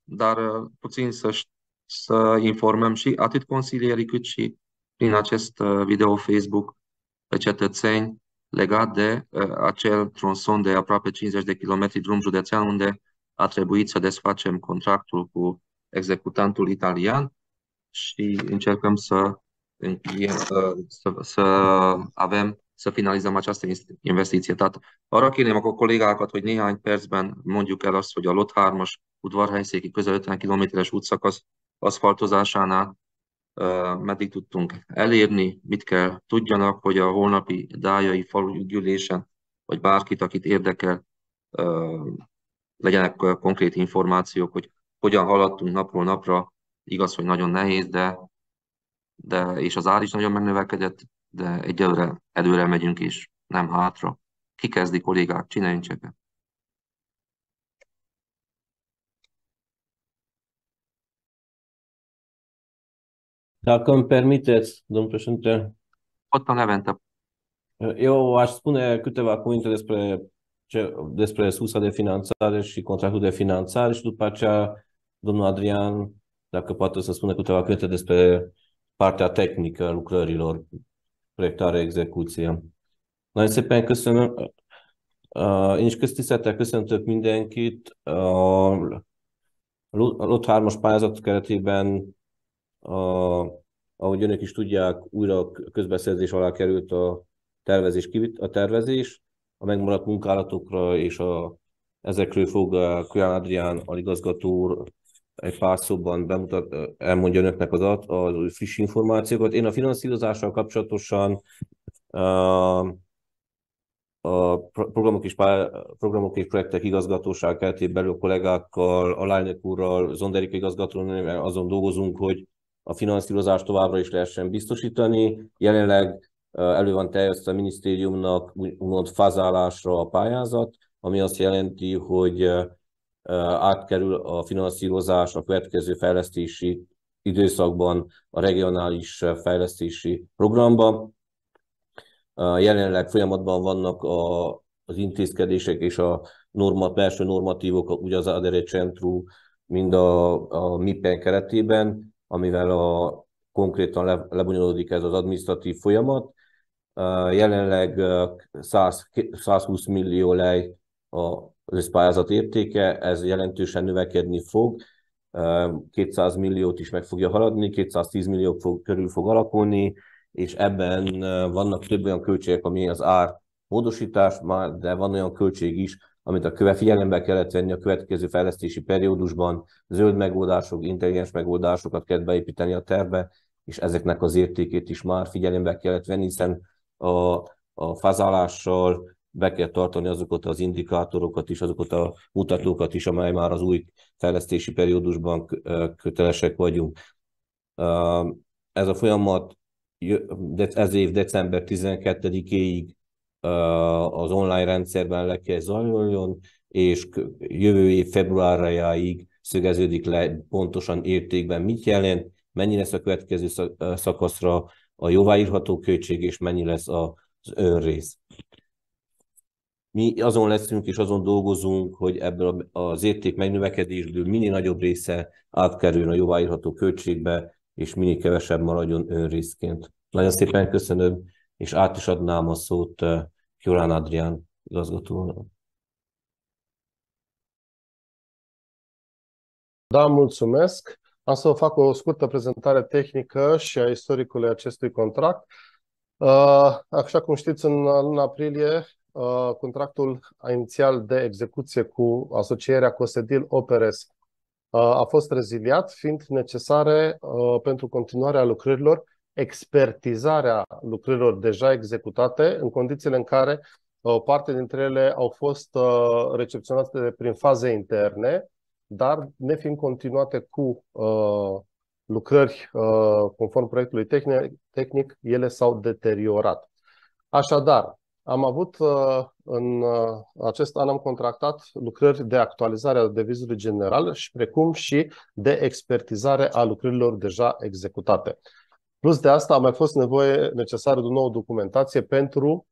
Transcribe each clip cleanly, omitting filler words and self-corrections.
dar puțin să informăm și atât consilierii cât și prin acest video Facebook pe cetățeni legat de acel tronson de aproape 50 de kilometri drum județean unde a trebuit să desfacem contractul cu executantul italian și încercăm să încheiem, să avem, să finalizăm această investiție. Tehát arra kérném a kollégákat, hogy néhány percben mondjuk el azt, hogy a Lotthármas udvarhelyszéki közel 50 kilométeres útszakasz aszfaltozásánál meddig tudtunk elérni, mit kell tudjanak, hogy a holnapi dályai falugyűlésen, vagy bárkit, akit érdekel, legyenek konkrét információk, hogy hogyan haladtunk napról napra. Igaz, hogy nagyon nehéz, és az ár is nagyon megnövekedett, de egyelőre előre megyünk és nem hátra. Ki kezdi, kollégák? Csináljunk csak. Dacă îmi permiteți, domnul președinte, Ott a Levente. eu aș spune câteva cuvinte despre sursa de finanțare și contractul de finanțare și după aceea domnul Adrian, dacă poate să spună câteva cuvinte despre partea tehnică a lucrărilor, proiectare, execuție. Nagyon szépen köszönöm. Én is köztisztelettel köszöntök mindenkit. A Lotthármas pályázat keretében, ahogy önök is tudják, újra közbeszerzés alá került a tervezés, a megmaradt munkálatokra, és ezekről fog Kuján Adrián aligazgató úr egy pár szóban elmondja önöknek az friss információkat. Én a finanszírozással kapcsolatosan a programok és projektek igazgatóság keretében belül a kollégákkal, alelnök úrral, Zonderik igazgatónővel azon dolgozunk, hogy a finanszírozást továbbra is lehessen biztosítani. Jelenleg elő van terjesztve a minisztériumnak úgymond fázálásra a pályázat, ami azt jelenti, hogy átkerül a finanszírozás a következő fejlesztési időszakban a regionális fejlesztési programba. Jelenleg folyamatban vannak az intézkedések és a belső normatívok, ugye az Adere Centru, mind a MIPEN keretében, amivel konkrétan lebonyolódik ez az adminisztratív folyamat. Jelenleg 120 millió lej az összpályázat értéke, ez jelentősen növekedni fog, 200 milliót is meg fogja haladni, 210 millió körül fog alakulni, és ebben vannak több olyan költségek, ami az ár módosítás, de van olyan költség is, amit figyelembe kellett venni a következő fejlesztési periódusban, zöld megoldások, intelligens megoldásokat kell beépíteni a tervbe, és ezeknek az értékét is már figyelembe kellett venni, hiszen a fazálással be kell tartani azokat az indikátorokat is, azokat a mutatókat is, amely már az új fejlesztési periódusban kötelesek vagyunk. Ez a folyamat ez év december 12-éig az online rendszerben le kell zajoljon, és jövő év februárjáig szögeződik le pontosan értékben mit jelent, mennyi lesz a következő szakaszra a jóváírható költség, és mennyi lesz az önrész. Mi azon leszünk és azon dolgozunk, hogy ebből az érték megnövekedésből minél nagyobb része átkerüljön a jóváírható költségbe, és minél kevesebb maradjon önrészként. Nagyon szépen köszönöm, és át is adnám a szót Kuján Adrián igazgatónak. Da, mulțumesc. Am să fac o scurtă prezentare tehnică și a istoricului acestui contract. Așa cum știți, în luna aprilie, contractul inițial de execuție cu asocierea Cosedil Operes a fost reziliat, fiind necesare pentru continuarea lucrărilor expertizarea lucrărilor deja executate, în condițiile în care o parte dintre ele au fost recepționate prin faze interne, dar nefiind continuate cu lucrări conform proiectului tehnic, ele s-au deteriorat. Așadar, am avut în acest an am contractat lucrări de actualizare a devizului general și precum și de expertizare a lucrărilor deja executate. Plus de asta a mai fost necesară de o nouă documentație pentru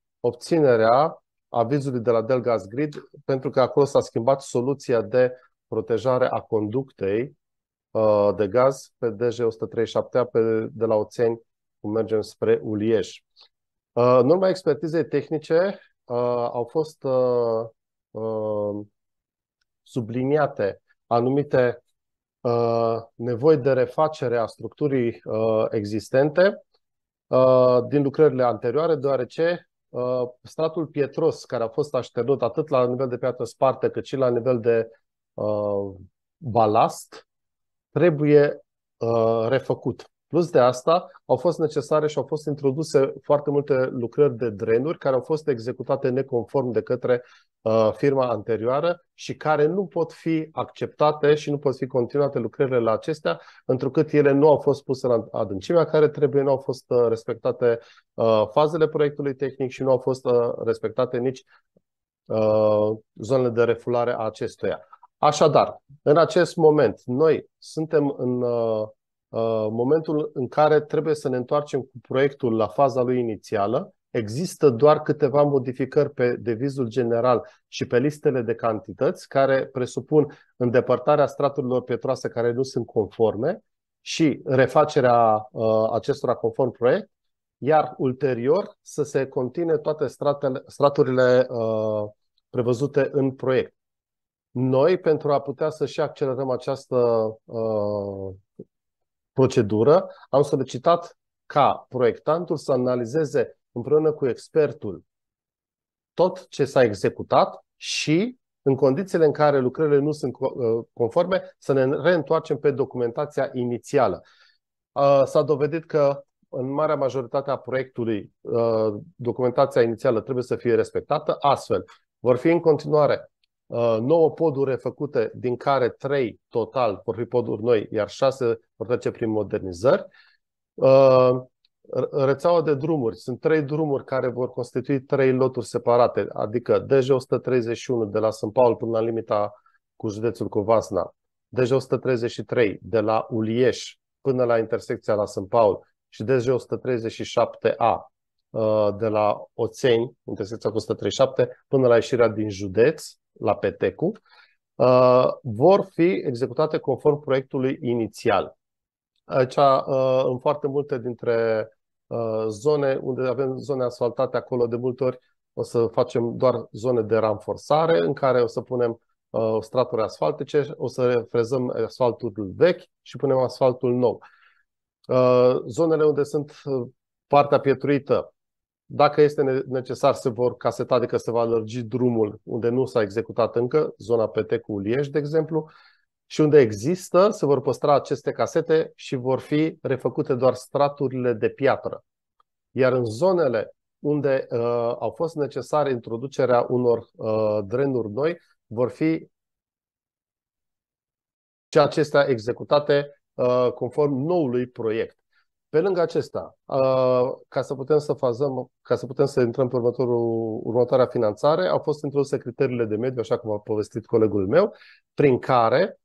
obținerea avizului de la Delgas Grid, pentru că acolo s-a schimbat soluția de protejare a conductei de gaz pe DG137A de la Oțeni, cum mergem spre Ulieș. În urma expertizei tehnice au fost subliniate anumite nevoi de refacere a structurii existente din lucrările anterioare, deoarece stratul pietros care a fost așternut atât la nivel de piatră sparte cât și la nivel de balast trebuie refăcut. Plus de asta, au fost necesare și au fost introduse foarte multe lucrări de drenuri care au fost executate neconform de către firma anterioară și care nu pot fi acceptate și nu pot fi continuate lucrările la acestea, întrucât ele nu au fost puse la adâncimea care trebuie, nu au fost respectate fazele proiectului tehnic și nu au fost respectate nici zonele de refulare a acestuia. Așadar, în acest moment, noi suntem în momentul în care trebuie să ne întoarcem cu proiectul la faza lui inițială. Există doar câteva modificări pe devizul general și pe listele de cantități care presupun îndepărtarea straturilor pietroase care nu sunt conforme și refacerea acestora conform proiect, iar ulterior să se continue toate straturile prevăzute în proiect. Noi, pentru a putea să și accelerăm această procedură, am solicitat ca proiectantul să analizeze împreună cu expertul tot ce s-a executat și, în condițiile în care lucrările nu sunt conforme, să ne reîntoarcem pe documentația inițială. S-a dovedit că în marea majoritate a proiectului documentația inițială trebuie să fie respectată, astfel vor fi în continuare 9 poduri refăcute, din care 3 total vor fi poduri noi, iar 6 vor trece prin modernizări. Rețeaua de drumuri. Sunt 3 drumuri care vor constitui 3 loturi separate, adică DG131 de la Sân Paul până la limita cu județul Covasna, DG133 de la Ulieș până la intersecția la Sân Paul și DG137A de la Oțeni, intersecția cu 137, până la ieșirea din județ, la Petecu, vor fi executate conform proiectului inițial. Aici, în foarte multe dintre zone unde avem zone asfaltate, acolo de multe ori o să facem doar zone de ranforsare în care o să punem straturi asfaltice, o să frezăm asfaltul vechi și punem asfaltul nou. Zonele unde sunt partea pietruită, dacă este necesar, se vor caseta, adică se va lărgi drumul unde nu s-a executat încă, zona Petecu-Ulieș, de exemplu, și unde există, se vor păstra aceste casete și vor fi refăcute doar straturile de piatră. Iar în zonele unde au fost necesare introducerea unor drenuri noi, vor fi și acestea executate conform noului proiect. Pe lângă acesta, ca să putem să fazăm, ca să putem să intrăm pe următoarea finanțare, au fost introduse criteriile de mediu, așa cum a povestit colegul meu, prin care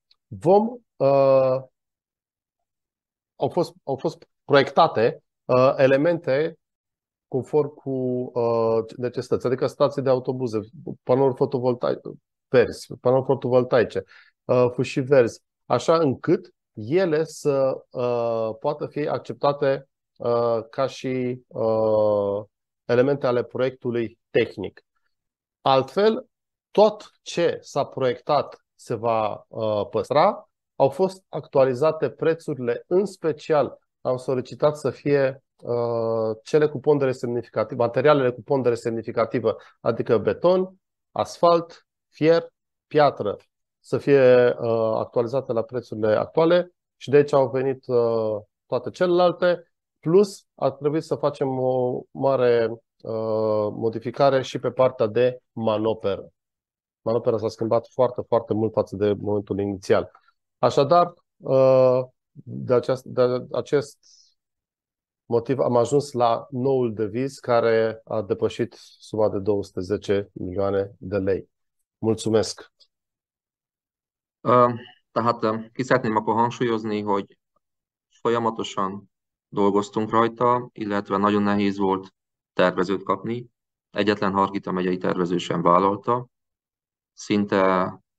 au fost proiectate elemente conform cu necesități, adică stații de autobuze, panouri fotovoltaice, fâșii verzi, așa încât ele să poată fi acceptate ca și elemente ale proiectului tehnic. Altfel, tot ce s-a proiectat se va păstra. Au fost actualizate prețurile, în special am solicitat să fie cele cu pondere semnificativă, materialele cu pondere semnificativă, adică beton, asfalt, fier, piatră, să fie actualizate la prețurile actuale și de aici au venit toate celelalte, plus ar trebui să facem o mare modificare și pe partea de manoperă. Manopera s-a schimbat foarte, foarte mult față de momentul inițial. Așadar, de acest motiv am ajuns la noul deviz care a depășit suma de 210 milioane de lei. Mulțumesc! Tehát ki szeretném akkor hangsúlyozni, hogy folyamatosan dolgoztunk rajta, illetve nagyon nehéz volt tervezőt kapni. Egyetlen Hargita megyei tervező sem vállalta. Szinte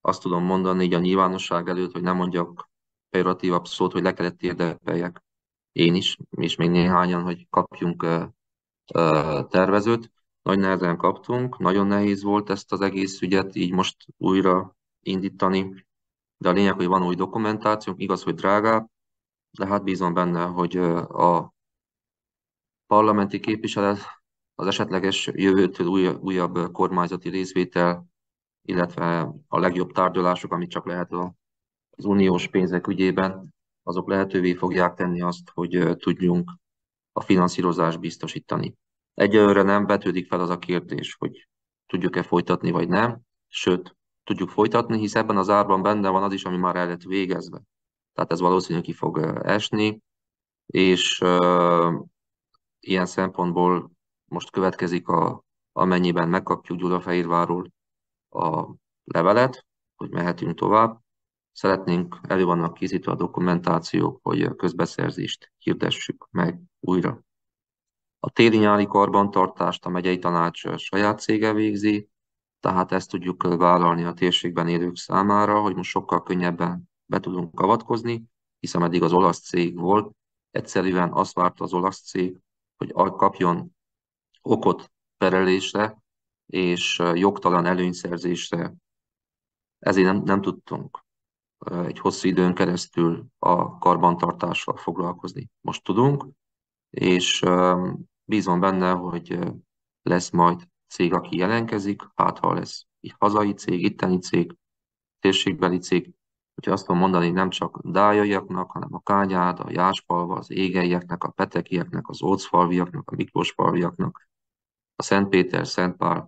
azt tudom mondani így a nyilvánosság előtt, hogy nem mondjak pejoratívabb szót, hogy le kellett érdekeljek én is, és még néhányan, hogy kapjunk tervezőt. Nagy nehezen kaptunk, nagyon nehéz volt ezt az egész ügyet így most újra indítani, de a lényeg, hogy van új dokumentációnk, igaz, hogy drágább, de hát bízom benne, hogy a parlamenti képviselet, az esetleges jövőtől újabb kormányzati részvétel, illetve a legjobb tárgyalások, amit csak lehet az uniós pénzek ügyében, azok lehetővé fogják tenni azt, hogy tudjunk a finanszírozást biztosítani. Egyelőre nem vetődik fel az a kérdés, hogy tudjuk-e folytatni, vagy nem. Sőt, tudjuk folytatni, hisz ebben az árban benne van az is, ami már el lett végezve. Tehát ez valószínűleg ki fog esni, és ilyen szempontból most következik, amennyiben megkapjuk Gyulafehérvárról a levelet, hogy mehetünk tovább. Szeretnénk, elő vannak készítve a dokumentációk, hogy a közbeszerzést hirdessük meg újra. A téli-nyári karbantartást a megyei tanács saját cége végzi, tehát ezt tudjuk vállalni a térségben élők számára, hogy most sokkal könnyebben be tudunk avatkozni, hiszen eddig az olasz cég volt, egyszerűen azt várta az olasz cég, hogy kapjon okot perelésre és jogtalan előnyszerzésre. Ezért nem tudtunk egy hosszú időn keresztül a karbantartással foglalkozni. Most tudunk, és bízom benne, hogy lesz majd cég, aki jelentkezik, hát ha lesz hazai cég, itteni cég, térségbeli cég, hogyha azt tudom mondani, nem csak dájaiaknak, hanem a Kányád, a Jászfalva, az égeieknek, a petekieknek, az ócfalviaknak, a miklósfalviaknak, a Szentpéter, Szentpál,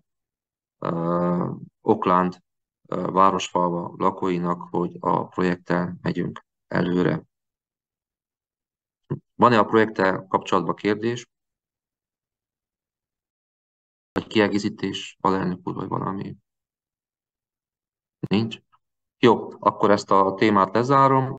Oklánd, városfalva lakóinak, hogy a projekttel megyünk előre. Van-e a projekttel kapcsolatban kérdés? Vagy kiegészítés, alelnök úr, vagy valami? Nincs? Jó, akkor ezt a témát lezárom.